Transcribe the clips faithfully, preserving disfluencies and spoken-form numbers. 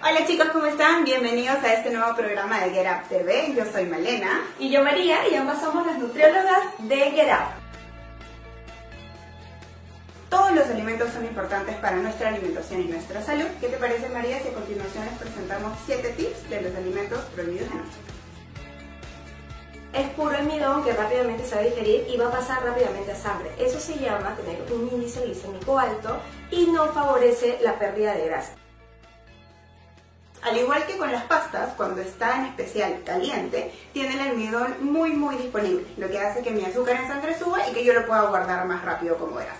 Hola chicos, ¿cómo están? Bienvenidos a este nuevo programa de Get Up T V. Yo soy Malena. Y yo María, y ambas somos las nutriólogas de Get Up. Todos los alimentos son importantes para nuestra alimentación y nuestra salud. ¿Qué te parece, María, si a continuación les presentamos siete tips de los alimentos prohibidos de noche? Es puro almidón que rápidamente se va a digerir y va a pasar rápidamente a sangre. Eso se llama tener un índice glicémico alto y no favorece la pérdida de grasa. Al igual que con las pastas, cuando está en especial caliente, tiene el almidón muy muy disponible, lo que hace que mi azúcar en sangre suba y que yo lo pueda guardar más rápido, como verás.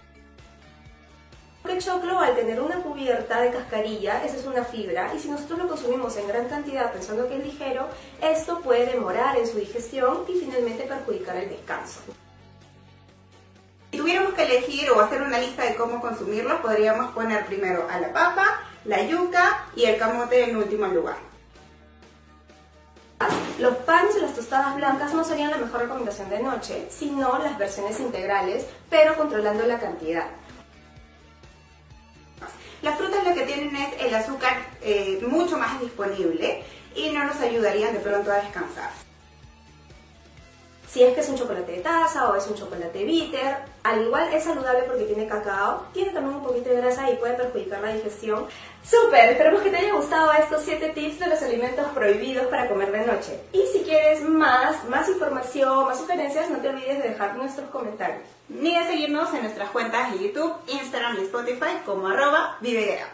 El choclo, al tener una cubierta de cascarilla, esa es una fibra, y si nosotros lo consumimos en gran cantidad pensando que es ligero, esto puede demorar en su digestión y finalmente perjudicar el descanso. Si tuviéramos que elegir o hacer una lista de cómo consumirlo, podríamos poner primero a la papa, la yuca y el camote en último lugar. Los panes y las tostadas blancas no serían la mejor recomendación de noche, sino las versiones integrales, pero controlando la cantidad. Las frutas lo que tienen es el azúcar eh, mucho más disponible y no nos ayudarían de pronto a descansar. Si es que es un chocolate de taza o es un chocolate bitter, al igual es saludable porque tiene cacao, tiene también un poquito de grasa y puede perjudicar la digestión. ¡Súper! Esperemos que te haya gustado estos siete tips de los alimentos prohibidos para comer de noche. Y si quieres más, más información, más sugerencias, no te olvides de dejar nuestros comentarios. Ni de seguirnos en nuestras cuentas de YouTube, Instagram y Spotify como arroba Vive Get Up.